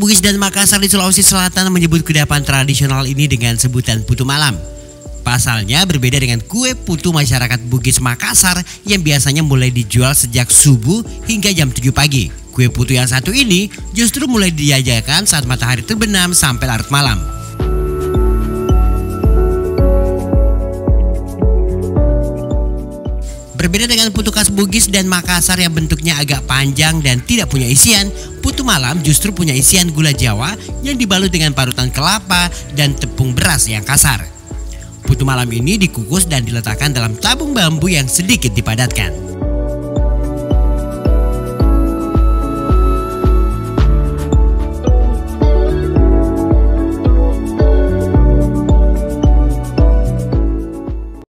Bugis dan Makassar di Sulawesi Selatan menyebut kudapan tradisional ini dengan sebutan putu malam. Pasalnya berbeda dengan kue putu masyarakat Bugis Makassar yang biasanya mulai dijual sejak subuh hingga jam 7 pagi. Kue putu yang satu ini justru mulai dijajakan saat matahari terbenam sampai larut malam. Berbeda dengan putu khas Bugis dan Makassar yang bentuknya agak panjang dan tidak punya isian, putu malam justru punya isian gula Jawa yang dibalut dengan parutan kelapa dan tepung beras yang kasar. Putu malam ini dikukus dan diletakkan dalam tabung bambu yang sedikit dipadatkan.